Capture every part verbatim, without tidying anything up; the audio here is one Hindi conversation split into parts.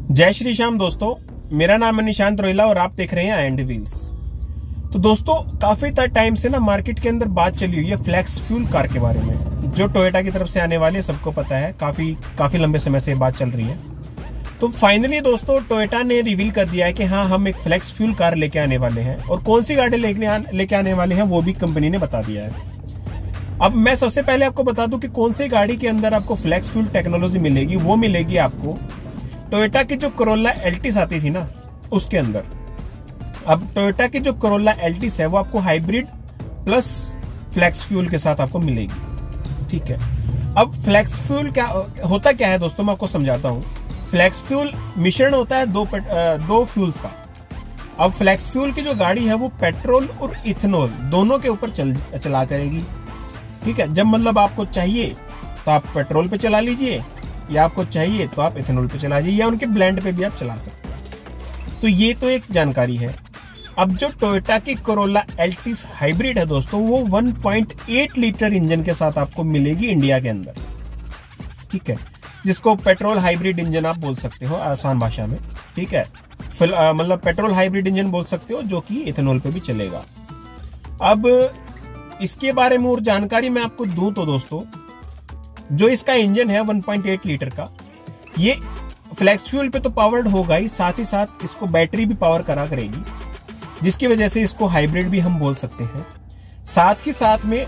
जय श्री श्याम दोस्तों, मेरा नाम है निशांत रोहिला और आप देख रहे हैं आई एंड व्हील्स। तो दोस्तों, काफी टाइम से ना मार्केट के अंदर बात चली हुई है फ्लेक्स फ्यूल कार के बारे में, जो टोयोटा की तरफ से आने वाली है। सबको पता है, काफी काफी लंबे समय से ये बात चल रही है। तो फाइनली दोस्तों, टोयोटा ने रिवील कर दिया है कि हाँ, हम एक फ्लेक्स फ्यूल कार लेके आने वाले हैं, और कौन सी गाड़ी लेके लेके आने वाले हैं वो भी कंपनी ने बता दिया है। अब मैं सबसे पहले आपको बता दूं कि कौन सी गाड़ी के अंदर आपको फ्लेक्स फ्यूल टेक्नोलॉजी मिलेगी। वो मिलेगी आपको टोयोटा की जो कोरोला एल्टिस आती थी ना, उसके अंदर। अब टोयोटा की जो कोरोला एल्टिस है वो आपको हाइब्रिड प्लस फ्लेक्स फ्यूल के साथ आपको मिलेगी। ठीक है। अब फ्लेक्स फ्यूल क्या होता क्या है दोस्तों, मैं आपको समझाता हूं। फ्लेक्स फ्यूल मिश्रण होता है दो दो फ्यूल्स का। अब फ्लेक्स फ्यूल की जो गाड़ी है वो पेट्रोल और इथेनॉल दोनों के ऊपर चल चला करेगी। ठीक है। जब मतलब आपको चाहिए तो आप पेट्रोल पे चला लीजिए, या आपको चाहिए तो आप इथेनॉल पे चला जाइए, या उनके ब्लेंड पे भी आप चला सकते हैं। तो ये तो एक जानकारी है। अब जो टोयोटा की कोरोला एल्टिस हाइब्रिड है दोस्तों, वो one point eight litre engine के साथ आपको मिलेगी इंडिया के अंदर। ठीक है। जिसको पेट्रोल हाइब्रिड इंजन आप बोल सकते हो आसान भाषा में। ठीक है। मतलब पेट्रोल हाइब्रिड इंजन बोल सकते हो, जो कि इथेनॉल पे भी चलेगा। अब इसके बारे में और जानकारी मैं आपको दूं तो दोस्तों, जो इसका इंजन है वन पॉइंट एट लीटर का, ये फ्लेक्स फ्यूल पे तो पावर्ड होगा ही, साथ ही साथ इसको बैटरी भी पावर करा करेगी, जिसकी वजह से इसको हाइब्रिड भी हम बोल सकते हैं। साथ ही साथ में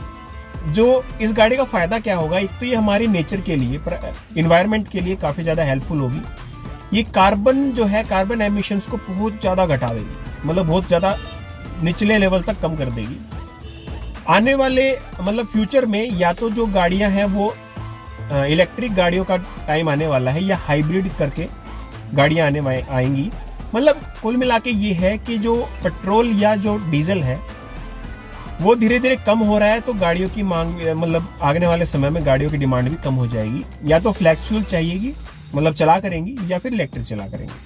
जो इस गाड़ी का फायदा क्या होगा, एक तो ये हमारी नेचर के लिए, इन्वायरमेंट के लिए काफी ज्यादा हेल्पफुल होगी। ये कार्बन जो है, कार्बन एमिशंस को बहुत ज्यादा घटा देगी, मतलब बहुत ज्यादा निचले लेवल तक कम कर देगी। आने वाले मतलब फ्यूचर में या तो जो गाड़ियां हैं वो इलेक्ट्रिक गाड़ियों का टाइम आने वाला है, या हाइब्रिड करके गाड़ियां आने आएंगी। मतलब कुल मिला के ये है कि जो पेट्रोल या जो डीजल है वो धीरे धीरे कम हो रहा है, तो गाड़ियों की मांग, मतलब आने वाले समय में गाड़ियों की डिमांड भी कम हो जाएगी। या तो फ्लेक्स फ्यूल चाहिएगी, मतलब चला करेंगी, या फिर इलेक्ट्रिक चला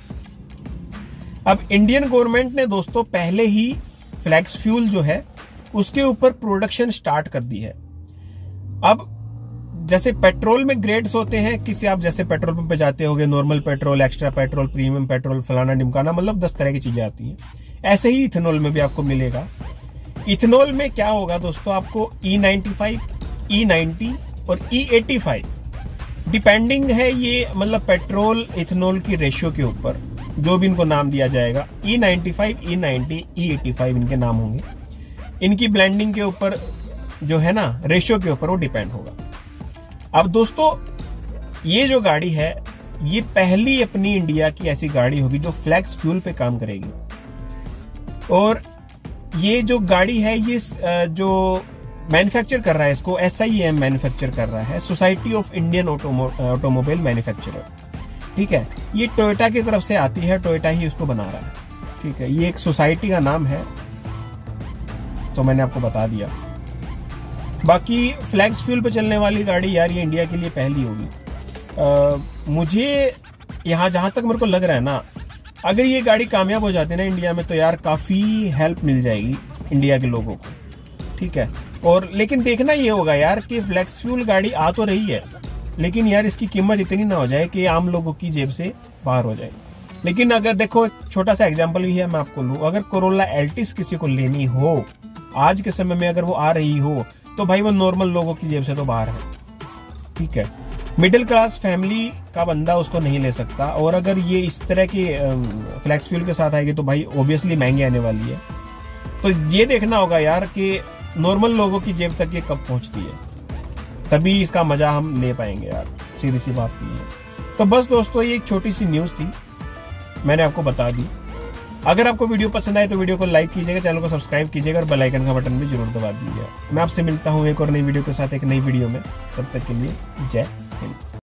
करेंगी। अब इंडियन गवर्नमेंट ने दोस्तों पहले ही फ्लेक्स फ्यूल जो है उसके ऊपर प्रोडक्शन स्टार्ट कर दी है। अब जैसे पेट्रोल में ग्रेड्स होते हैं, किसी आप जैसे पेट्रोल पंप पे जाते होंगे, normal petrol, extra petrol, premium petrol, फलाना ढिमकाना, मतलब दस तरह की चीजें आती हैं। ऐसे ही इथेनॉल में भी आपको मिलेगा। इथेनॉल में क्या होगा दोस्तों, आपको E ninety five, E ninety और ई एटी फाइव डिपेंडिंग है ये, मतलब पेट्रोल इथेनॉल की रेशियो के ऊपर जो भी इनको नाम दिया जाएगा। E ninety five, E ninety, E eighty five इनके नाम होंगे। इनकी ब्लेंडिंग के ऊपर जो है ना, रेशियो के ऊपर वो डिपेंड होगा। अब दोस्तों, ये जो गाड़ी है, ये पहली अपनी इंडिया की ऐसी गाड़ी होगी जो फ्लेक्स फ्यूल पे काम करेगी। और ये जो गाड़ी है, ये जो मैन्युफैक्चर कर रहा है, इसको एस आई एम मैन्युफैक्चर कर रहा है, society of Indian automobile manufacturer. ठीक है। ये टोयोटा की तरफ से आती है, टोयोटा ही उसको बना रहा है। ठीक है। ये एक सोसाइटी का नाम है, तो मैंने आपको बता दिया। बाकी फ्लेक्स फ्यूल पे चलने वाली गाड़ी यार, ये इंडिया के लिए पहली होगी। आ, मुझे यहाँ जहां तक मेरे को लग रहा है ना, अगर ये गाड़ी कामयाब हो जाती है ना इंडिया में, तो यार काफी हेल्प मिल जाएगी इंडिया के लोगों को। ठीक है। और लेकिन देखना ये होगा यार कि फ्लेक्स फ्यूल गाड़ी आ तो रही है, लेकिन यार इसकी कीमत इतनी ना हो जाए कि आम लोगों की जेब से बाहर हो जाए। लेकिन अगर देखो, एक छोटा सा एग्जाम्पल भी है, मैं आपको लूं, अगर कोरोला एल्टिस किसी को लेनी हो आज के समय में, अगर वो आ रही हो, तो भाई वो नॉर्मल लोगों की जेब से तो बाहर है। ठीक है। मिडिल क्लास फैमिली का बंदा उसको नहीं ले सकता। और अगर ये इस तरह की फ्लेक्स फ्यूल के साथ आएगी तो भाई ऑब्वियसली महंगी आने वाली है। तो ये देखना होगा यार कि नॉर्मल लोगों की जेब तक ये कब पहुंचती है, तभी इसका मजा हम ले पाएंगे यार। सीधी सी बात ये है। तो बस दोस्तों, ये एक छोटी सी न्यूज थी, मैंने आपको बता दी। अगर आपको वीडियो पसंद आए तो वीडियो को लाइक कीजिएगा, चैनल को सब्सक्राइब कीजिएगा, और बेल आइकन का बटन भी जरूर दबा दीजिएगा। मैं आपसे मिलता हूं एक और नई वीडियो के साथ, एक नई वीडियो में। तब तक के लिए जय हिंद।